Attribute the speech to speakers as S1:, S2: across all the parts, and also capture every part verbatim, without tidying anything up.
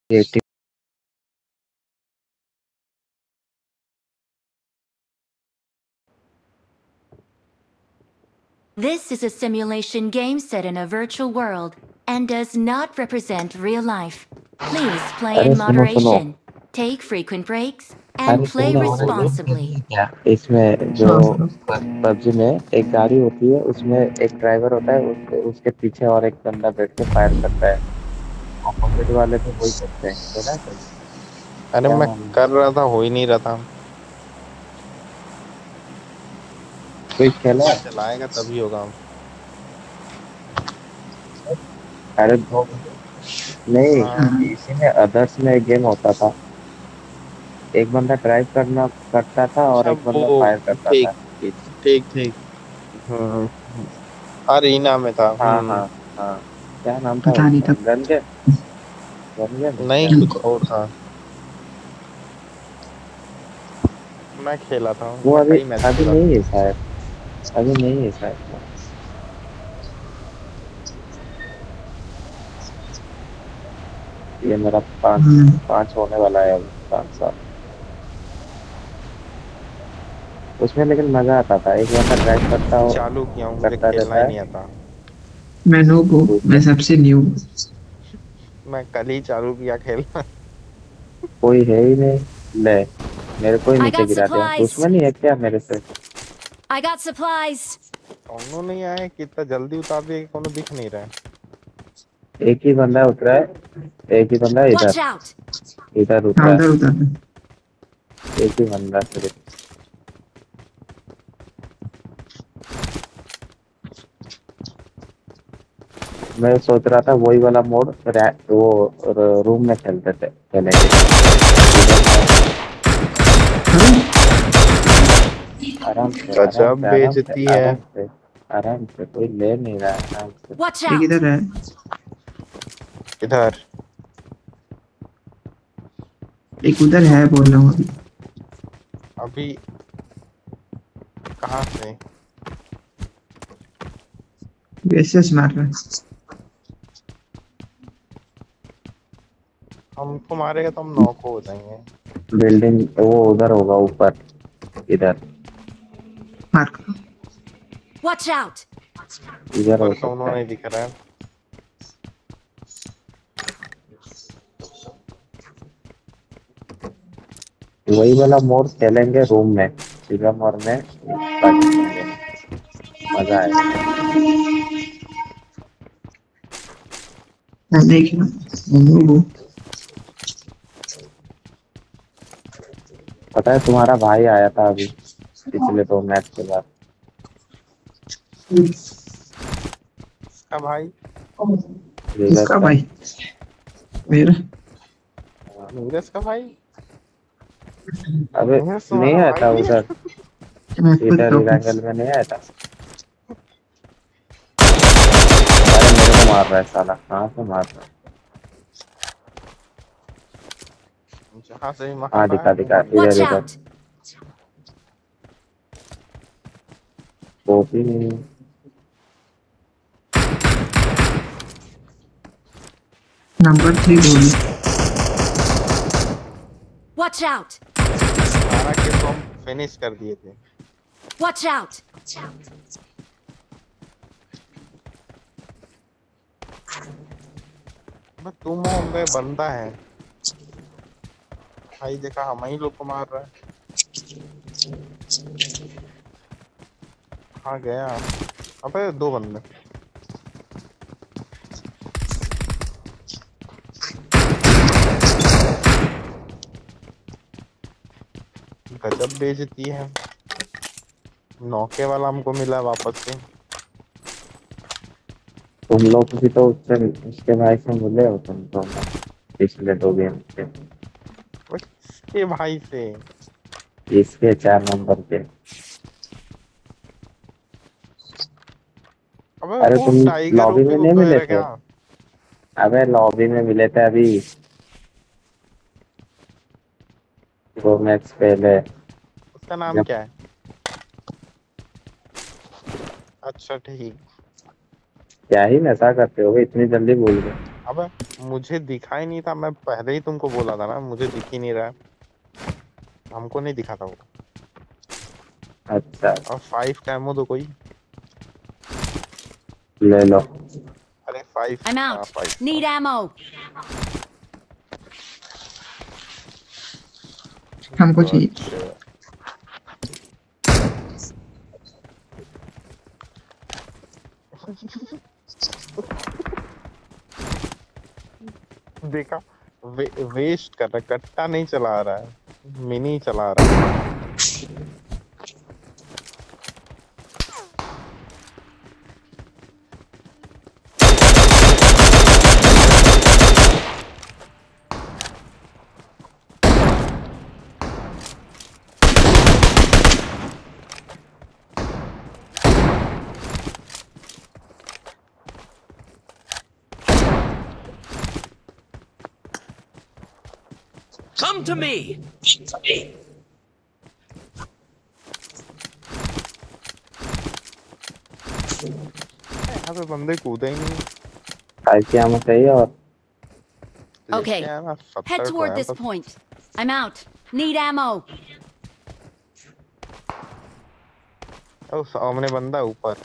S1: Eighty
S2: This is a simulation game set in a virtual world and does not represent real life. Please play
S1: अरे
S2: in
S1: सुनो सुनो
S2: moderation, take frequent breaks, and
S1: अरे
S2: play
S1: तुमने वो नहीं
S2: responsibly.
S1: देखी क्या इसमें जो
S3: हाँ हाँ।
S1: पबजी में एक गाड़ी होती है उसमें एक ड्राइवर होता है उस, उसके पीछे और एक बंदा बैठ के फायर करता है ऑपोजिट वाले तो वही करते हैं है ना कहीं
S4: अरे
S1: क्या
S4: मैं
S1: नाम है
S4: कर रहा था, हो ही नहीं रहा था।
S1: कोई खेला
S4: कोई
S1: है?
S4: चलाएगा तभी होगा।
S1: अरे दो
S4: हाँ,
S1: नहीं इसी में अदर्स में एक गेम होता था एक बंदा ड्राइव करना करता था और
S4: अच्छा
S1: एक
S4: वो,
S1: बंदा फायर करता
S4: ठीक
S1: था पीछे
S4: ठीक ठीक। हम्म, अरीना में था।
S1: हाँ
S4: हम्म।
S1: हाँ हाँ क्या नाम था
S3: पता नहीं
S1: उसका
S3: था।
S1: गन के गन के
S4: नहीं,
S1: क्या
S4: कुछ और था। मैं खेला था,
S1: वो
S4: मैं
S1: अभी
S4: कई मैच
S1: अभी
S4: खेला था।
S1: नहीं है शायद अभी नहीं है शायद ये मेरा पाँच
S3: हम्म।
S1: पाँच होने वाला है अभी पाँच साल उसमें लेकिन मजा आता था एक बंदा ड्राइव करता हो
S4: चालू किया हूँ, मुझे
S1: करता
S4: खेलना
S1: रहता
S4: ही
S1: है
S4: नहीं आता।
S3: मैं नूब हूँ, मैं
S1: दूसरा
S3: सबसे न्यू हूँ।
S4: मैं कल ही चालू किया खेलना।
S1: कोई है ही नहीं ले मेरे को ही
S2: I
S1: नीचे
S2: got
S1: गिरा दिया
S2: supplies!
S1: दुश्मन ही है क्या मेरे से
S2: I got supplies!
S4: कौनो नहीं आया, कितना जल्दी उतार दिया कि कोनो दिख नहीं रहा है।
S1: एक ही बंदा उतरा है एक ही बंदा
S2: Watch
S1: इधर
S2: out!
S1: इधर
S3: हाँ
S1: उतरा
S3: उधर
S1: है
S3: उधर में।
S1: एक ही बंदा सिर्फ मैं सोच रहा था वही वाला मोड वो रूम में खेलते थे खेलेंगे इधर मैं आराम से आराम
S4: गजब
S1: से आराम से
S4: बेइज्जती है।
S1: आराम से आराम से कोई ले नहीं रहा है आराम से
S2: Watch
S3: एक
S2: out!
S3: इधर है।
S4: इधर
S3: एक उधर है बोल रहा हूँ अभी।
S4: अभी कहाँ से?
S3: एसएस मार रहा है।
S4: हमको मारेगा तो हम नौको हो जाएंगे।
S1: बिल्डिंग वो उधर होगा ऊपर इधर
S3: मार करो।
S2: Watch out!
S1: इधर हो
S4: ऊपर दोनों
S1: सकता है
S4: नहीं दिख रहा है।
S1: वही वाला मोड खेलेंगे रूम में शिवम और मैं पाकिस्तान में मजा आएगा
S3: मैं नहीं खेला, मैं नूब हूँ।
S1: पता है तुम्हारा भाई आया था अभी पिछले दो मैच के बाद
S4: इसका भाई,
S1: नीरज
S3: किसका
S1: का
S3: भाई? मेरा।
S4: नीरज का भाई।
S1: अबे
S4: नीरज
S1: नहीं
S4: तुम्हारा
S1: आया
S4: भाई
S1: था
S4: नहीं
S1: उधर
S3: मैं खुद
S1: इधर
S3: टॉप हूँ।
S1: इरांगल में नहीं आया था अरे मेरे को मार रहा है साला कहाँ से मार रहा है
S4: है? जहाँ से भी
S1: हाँ
S4: मार रहा है
S1: दिखा दिखा
S4: घूम गया।
S2: Watch
S1: इधर इधर
S2: out!
S1: वो भी नहीं
S3: नंबर थ्री बोली।
S2: Watch out!
S4: सारा खेल तो हम फिनिश कर दिए थे।
S2: Watch out!
S4: बस तुम हो बे बंदा है भाई, देखा हम ही लोग को मार रहा है। कहाँ गया? अबे दो बंदे। गजब बेइज्जती है। नौके वाला हमको मिला वापस से।
S1: तुम लोग भी तो उससे उसके भाई से मिले हो तुम तो पिछले दो गेम से
S4: वो किसके भाई से?
S1: इसके चार नंबर के
S4: अबे
S1: अरे
S4: वो
S1: तुम
S4: टाइगर
S1: लॉबी
S4: ओपी
S1: में
S4: को
S1: नहीं
S4: कह
S1: मिले
S4: रहा
S1: थे
S4: क्या?
S1: अबे लॉबी में मिले थे अभी दो मैच पहले
S4: उसका नाम
S1: जब
S4: क्या है? अच्छा ठीक।
S1: क्या ही नशा करते हो इतनी जल्दी भूल गए
S4: अबे अबे मुझे दिखाई नहीं था, मैं पहले ही तुमको बोला था ना, मुझे दिख ही नहीं रहा है। हमको नहीं दिखा था वो।
S1: अच्छा
S4: और फाइव का एमो दो कोई।
S1: ले लो।
S4: अरे फाइव,
S2: I'm
S4: हाँ
S2: out.
S4: फाइव।
S2: Need ammo.
S3: हमको चाहिए।
S4: अच्छा देखा, वे, वेस्ट कर रहा है, कट्टा नहीं चला रहा है, मिनी चला रहा है।
S5: Come to me.
S4: यहाँ पे बंदे कूदे ही नहीं।
S1: फाइव की आमो चाहिए और
S2: Okay.
S4: लेके आना,
S2: Head
S4: सत्तर को
S2: toward
S4: है
S2: this
S4: बस।
S2: point. I'm out. Need ammo.
S4: ओ, सामने बंदा ऊपर।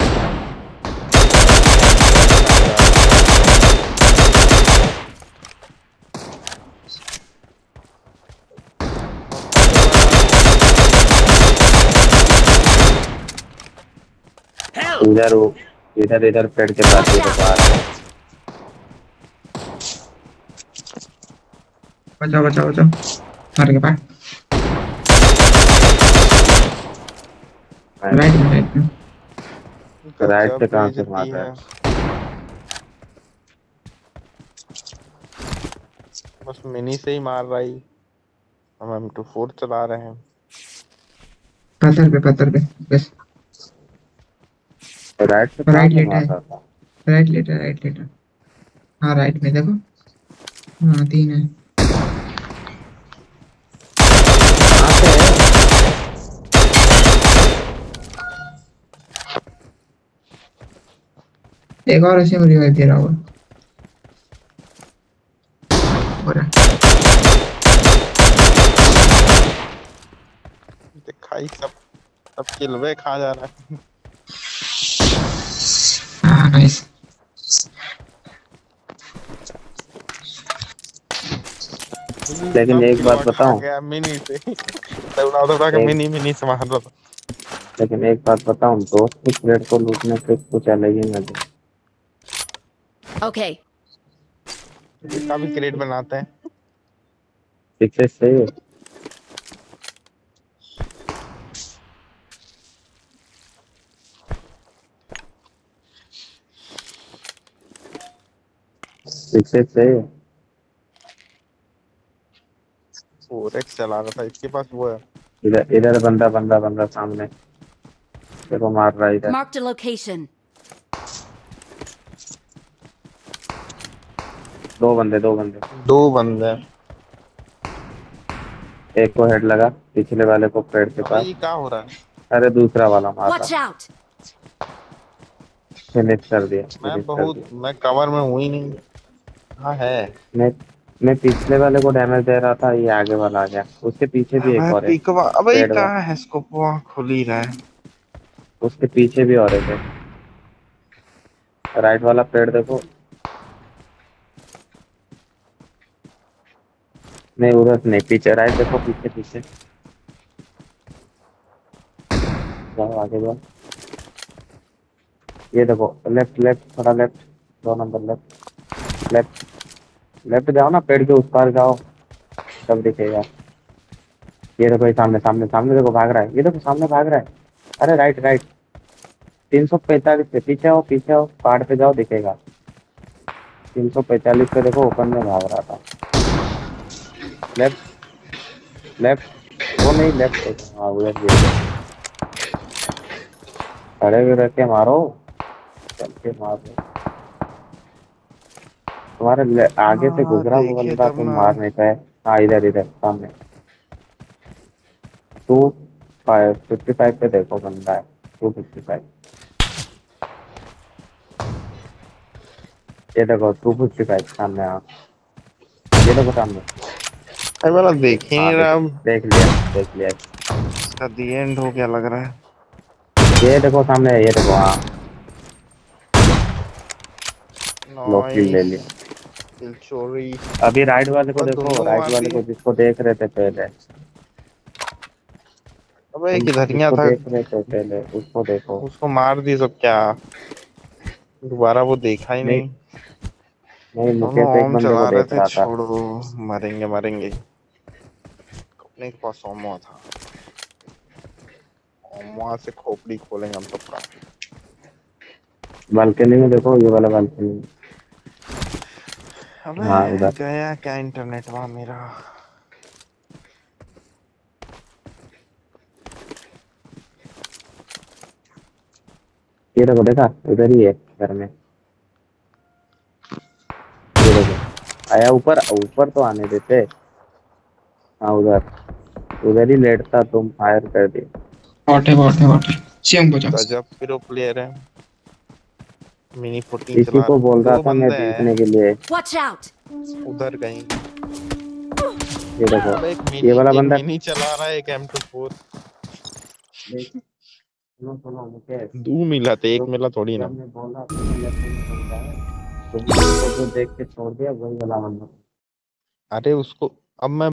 S5: Help.
S1: इधर वो इधर इधर पेड़ के पास
S2: Watch
S1: ये देखो आ
S2: out.
S1: रहा है।
S3: बचाओ बचाओ बचाओ। मार के पास। राइट में राइट में।
S1: राइट
S4: गजब
S1: से कहाँ से मार
S4: बेइज्जती
S1: रहा
S4: है।
S1: है?
S4: बस मिनी से ही मार रहा ही। हम एम टू फोर चला रहे हैं।
S3: पत्थर पे पत्थर पे बस।
S1: राइट से कहाँ
S3: राइट
S1: से
S3: लेटा
S1: मार
S3: है।
S1: रहा था?
S3: राइट लेटा है राइट लेटा। हाँ राइट में देखो। हाँ तीन है।
S1: कहाँ से है?
S3: एक और ऐसे में रिवाइव दे रहा होगा। हो रहा है।
S4: दिखाई सब सब किलवे खा जा रहा है।
S3: हाँ नाइस।
S1: लेकिन
S4: सब
S1: एक
S4: किलवा
S1: बात
S4: खा
S1: बताऊं,
S4: गया मिनी से। दौड़ा दौड़ा के
S1: एक
S4: मिनी मिनी से मार रहा था।
S1: लेकिन एक बात बताऊं, दोस्त की प्लेट को लूटने से कुछ अलग ही मजे।
S2: Okay.
S4: इसका भी क्रेट बनाते हैं।
S1: पीछे से पीछे से
S4: फोर एक्स चला रहा था, इसके पास वो है।
S1: इधर इधर बंदा बंदा बंदा सामने देखो मार रहा है इधर।
S2: Marked a location.
S1: दो बंदे दो बंदे
S4: दो बंदे।
S1: एक को हेड लगा, पिछले वाले को पेड़ के
S4: अबे
S1: पास।
S4: ये क्या हो रहा है?
S1: अरे दूसरा वाला मार
S2: Watch
S1: रहा।
S2: out.
S1: फिनिश कर दिया
S4: मैं
S1: फिनिश कर
S4: बहुत
S1: दिया।
S4: मैं कवर में हूँ ही नहीं। हाँ है।
S1: मैं मैं पिछले वाले को डैमेज दे रहा था, ये आगे वाला आ गया। उसके पीछे भी एक
S4: मैं
S1: और है
S4: पिकवा, अबे ये
S1: पेड़ में।
S4: कहाँ है? स्कोप वहाँ खुल ही रहा है।
S1: उसके पीछे भी और एक है। राइट वाला पेड़ देखो। नहीं उधर नहीं, पीछे राइट देखो, पीछे पीछे जाओ आगे जाओ। ये देखो लेफ्ट लेफ्ट थोड़ा लेफ्ट, दो नंबर लेफ्ट लेफ्ट लेफ्ट जाओ ना, पेड़ के उस पार जाओ तब दिखेगा। ये देखो ये सामने सामने सामने देखो भाग रहा है, ये देखो सामने भाग रहा है। अरे राइट राइट तीन सौ पैंतालीस पे पीछे आओ पीछे आओ, पहाड़ पे जाओ दिखेगा। तीन सौ पैंतालीस पे देखो ओपन में भाग रहा था। लेफ्ट लेफ्ट वो नहीं लेफ्ट देखो, हाँ उधर भी है। खड़े हुए रह के मारो, चल के मार दो। तुम्हारे ले- आगे से
S4: हाँ
S1: गुजरा वो
S4: देखे
S1: बंदा,
S4: तब
S1: तुम
S4: ना।
S1: मार नहीं पाए। हाँ इधर इधर सामने टू फाइव फिफ्टी फाइव पे देखो बंदा है। टू फिफ्टी फाइव ये देखो तू पूछ चुका है सामने। हाँ ये देखो सामने।
S4: अरे वाला देख ही
S1: हाँ
S4: नहीं रहा अब।
S1: देख लिया देख लिया।
S4: इसका दी एंड हो गया लग रहा है।
S1: ये देखो सामने, ये देखो। हाँ लो किल ले
S4: नाइस
S1: लिया।
S4: किल चोरी।
S1: अभी राइट वाले को
S4: और
S1: देखो,
S4: दोनों
S1: राइट
S4: मार
S1: वाले को
S4: दिए।
S1: जिसको देख रहे थे पहले।
S4: अबे
S1: तुम
S4: एक इधरिया
S1: जिसको
S4: था।
S1: देख रहे थे पहले उसको देखो।
S4: उसको मार दी सब क्या। दोबारा वो देखा ही
S1: नहीं
S4: नहीं।
S1: नहीं,
S4: दोनों
S1: मुकेश एक
S4: ओम
S1: बंदे को
S4: चला रहे
S1: देख
S4: थे।
S1: रहा था।
S4: छोड़ो मरेंगे मरेंगे। अपने के पास ओम था। ओम वहां से खोपड़ी खोलेंगे हम सबका।
S1: बालकनी में देखो, ये वाला बालकनी।
S4: अबे
S1: हाँ उधर।
S4: गया क्या इंटरनेट वहां मेरा।
S1: ये देखो, देखा उधर ही है घर में। ये देखो आया ऊपर, ऊपर तो आने देते। हाँ उधर, उधर ही लेटता, तुम फायर कर दी।
S3: बॉट है बॉट है बॉट है। सीएम पचास।
S4: गजब प्रो प्लेयर है। मिनी फोर्टीन
S1: इसी
S4: चला
S1: को
S4: रहा।
S1: बोल रहा
S4: दो
S1: था मैं
S4: बंदे
S1: देखने के
S4: हैं
S1: लिए।
S2: Watch out!
S4: उधर कहीं।
S1: ये देखो
S4: अबे एक
S1: ये
S4: मिनी
S1: वाला
S4: एक
S1: बंदा।
S4: मिनी चला रहा है एक एम टू फोर।
S1: देख, सुनो सुनो मुकेश,
S4: दो मिला थे एक
S1: जो
S4: मिला थोड़ी ना।
S1: जब मैं बोला तुम्हें लेफ्ट में चल रहा है, तुमने उसको जो देख के छोड़ दिया वही वाला बंदा।
S4: अरे उसको अब मैं